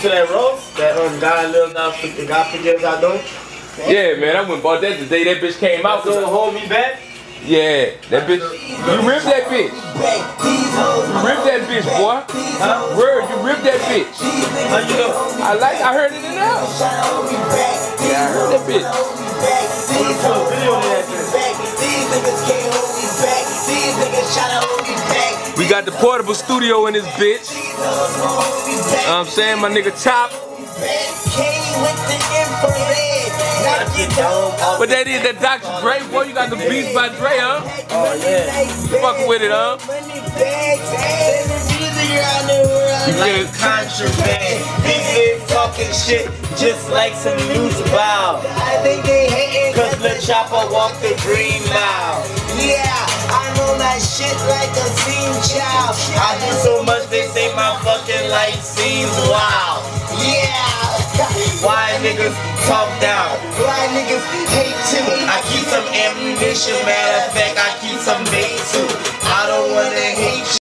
to that roast? That God lives out, God forgives our doing? Yeah, man, I went and bought that the day that bitch came out. So hold me back? Yeah, that bitch. You ripped that bitch. You ripped that bitch, boy. Huh? Word, you ripped that bitch. How you know? I heard it in the house. Yeah, I heard that bitch. What the video of that bitch? We got the portable studio in this bitch. You know what I'm saying? My nigga Chop. But that is that Dr. Dre, boy. You got the beats by Dre, huh? Oh, yeah. You fucking with it, huh? Like contraband. People talking shit just like some loose bow. I think they hating cause the chopper walked the dream mile. Yeah, I know that shit like a scene child. I do so much they say my fucking life seems wild. Yeah. Why niggas talk down? Why niggas hate to me? I keep some ammunition, matter of fact, I